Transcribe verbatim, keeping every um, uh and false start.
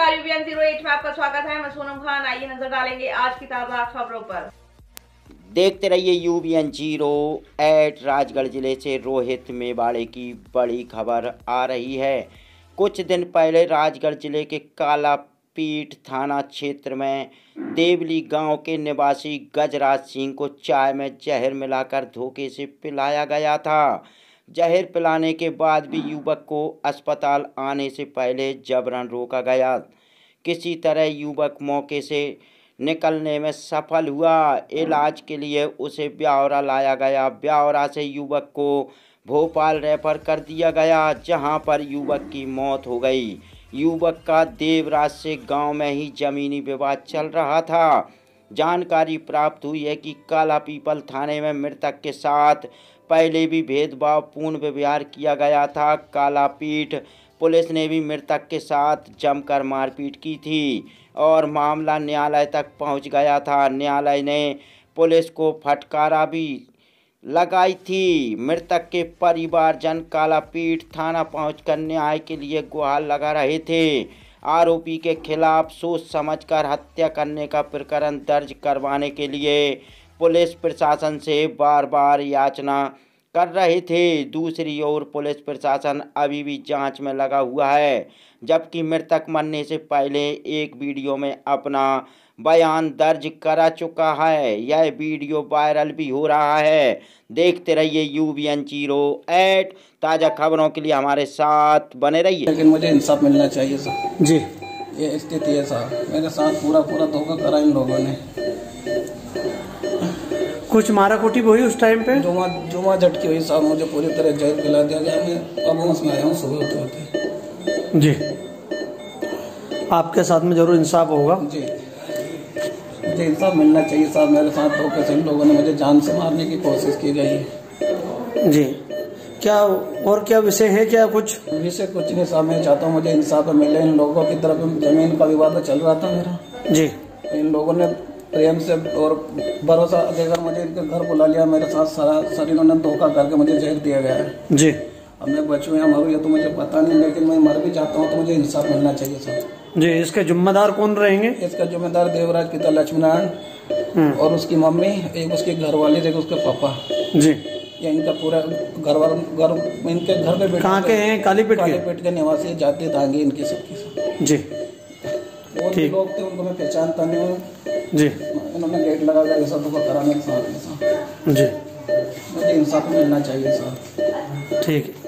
नमस्कार, UVN zero eight में आपका स्वागत है। मैं सोनम खान। आइए नजर डालेंगे आज की ताजा खबरों पर। देखते रहिए यूवीएन जीरो एट। राजगढ़ जिले से रोहित मेवाड़े की बड़ी खबर आ रही है। कुछ दिन पहले राजगढ़ जिले के कालापीठ थाना क्षेत्र में देवली गांव के निवासी गजराज सिंह को चाय में जहर मिलाकर धोखे से पिलाया गया था। जहर पिलाने के बाद भी युवक को अस्पताल आने से पहले जबरन रोका गया। किसी तरह युवक मौके से निकलने में सफल हुआ। इलाज के लिए उसे ब्यावरा लाया गया। ब्यावरा से युवक को भोपाल रेफर कर दिया गया, जहां पर युवक की मौत हो गई। युवक का देवराज से गांव में ही जमीनी विवाद चल रहा था। जानकारी प्राप्त हुई है कि काला पीपल थाने में मृतक के साथ पहले भी भेदभावपूर्ण व्यवहार किया गया था। कालापीठ पुलिस ने भी मृतक के साथ जमकर मारपीट की थी और मामला न्यायालय तक पहुंच गया था। न्यायालय ने पुलिस को फटकारा भी लगाई थी। मृतक के परिवारजन कालापीठ थाना पहुंचकर न्याय के लिए गुहार लगा रहे थे। आरोपी के खिलाफ सोच समझकर हत्या करने का प्रकरण दर्ज करवाने के लिए पुलिस प्रशासन से बार बार याचना कर रहे थे। दूसरी ओर पुलिस प्रशासन अभी भी जांच में लगा हुआ है, जबकि मृतक मरने से पहले एक वीडियो में अपना बयान दर्ज करा चुका है। यह वीडियो वायरल भी हो रहा है। देखते रहिए यूवीएन ज़ीरो एट। ताज़ा खबरों के लिए हमारे साथ बने रहिए। लेकिन मुझे इंसाफ मिलना चाहिए सर जी। ये स्थिति है सर, मेरे साथ पूरा पूरा धोखा करा इन लोगों ने। कुछ मारा कुटी हुई उस टाइम पे? जुमा जुमा झटकी हुई साहब, मुझे पूरी तरह जहर पिला दिया गया। मैं अब होश में आया हूँ सुबह होते होते। जी, आपके साथ में जरूर इंसाफ होगा। जी, मुझे इंसाफ मिलना चाहिए साहब। मेरे साथ धोखे से इन लोगों ने मुझे जान से मारने की कोशिश की गई है। जी, क्या और क्या विषय है? क्या कुछ विषय कुछ नहीं साहब, मैं चाहता हूँ मुझे इंसाफ मिले। इन लोगों की तरफ जमीन का विवाद चल रहा था मेरा। जी, इन लोगों ने प्रेम से और भरोसा देकर मुझे इनके घर बुला लिया। मेरे साथ सारा सर इन्होंने धोखा करके मुझे जहर दिया गया है। जी, अब मैं बचूं या मरूं ये तो मुझे पता नहीं, लेकिन मैं मर भी जाता हूं तो मुझे इंसाफ मिलना चाहिए सर। जी, इसके जिम्मेदार कौन रहेंगे? इसका जिम्मेदार देवराज पिता लक्ष्मीनारायण और उसकी मम्मी, एक उसकी घरवाली, एक उसके पापा। जी, या इनका पूरा घर वाला घर इनके घर पे कहाँ के हैं? कालीपेट के? कालीपेट के निवासी जाति धांगे इनकी सबकी। जी, और भी लोग थे उनको मैं पहचानता नहीं हूँ। जी, इन्होंने गेट लगा कर ये सब कराने के साथ। जी, मुझे इंसाफ मिलना चाहिए सर। ठीक है।